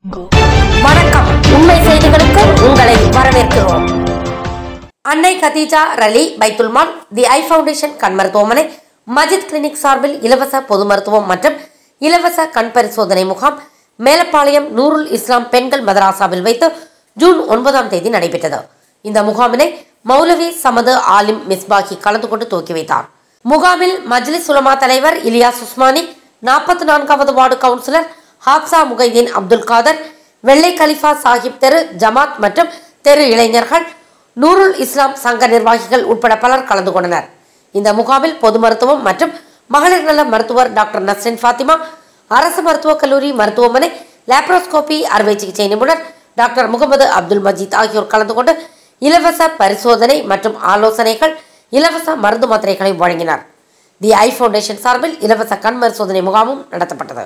வணக்கம். உண்மை செய்திகளுக்கு உங்களை வரவேற்கிறோம். அன்னை கதீஜா ரலி பைத்துல்மால் தி ஐ ஃபவுண்டேஷன் கண் மருத்துவமனை மஜித் கிளினிக் சார்பில் இலவச பொது மருத்துவம் மற்றும் இலவச கண் பரிசோதனை முகாம் மேலப்பாளையம் நூருல் இஸ்லாம் பெண்கள் மதராசாவில் வைத்து ஜூன் 9ஆம் தேதி நடைபெற்றது. இந்த முகாமினை மௌலவி சமது ஆலிம் மிஸ்பாகி கலந்து கொண்டு துவக்கி வைத்தார். முகாமில் மஜ்லிஸ் உலமா தலைவர் இலியாஸ் உஸ்மானி, 44வது வார்டு கவுன்சிலர் ஹாப்சா முகைதீன் அப்துல் காதர், வெள்ளை கலிஃபா சாஹிப் தெரு ஜமாத் மற்றும் தெரு இளைஞர்கள், நூருல் இஸ்லாம் சங்க நிர்வாகிகள் உட்பட பலர் கலந்து கொண்டனர். இந்த முகாமில் பொது மருத்துவம் மற்றும் மகளிர் நல மருத்துவர் டாக்டர் நஸ்ரின் ஃபாத்திமா, அரசு மருத்துவக் கல்லூரி மருத்துவமனை லேப்ரோஸ்கோபி அறுவை சிகிச்சை நிபுணர் டாக்டர் முகமது அப்துல் மஜீத் ஆகியோர் கலந்து கொண்டு இலவச பரிசோதனை மற்றும் ஆலோசனைகள், இலவச மருந்து மாத்திரைகளை வழங்கினார். தி ஐ ஃபவுண்டேஷன் சார்பில் இலவச கண் பரிசோதனை முகாமும் நடத்தப்பட்டது.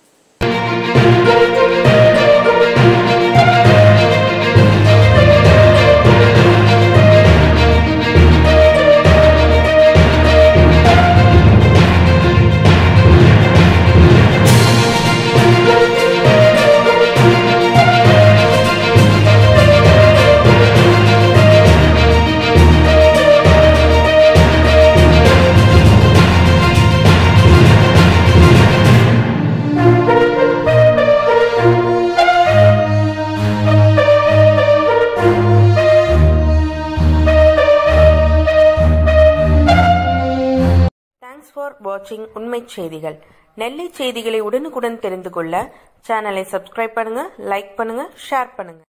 Thanks for watching உண்மை செய்திகள். நெல்லை செய்திகளை உடனுக்குடன் தெரிந்து கொள்ள சேனலை சப்ஸ்கிரைப் பண்ணுங்க, லைக் பண்ணுங்க, ஷேர் பண்ணுங்க.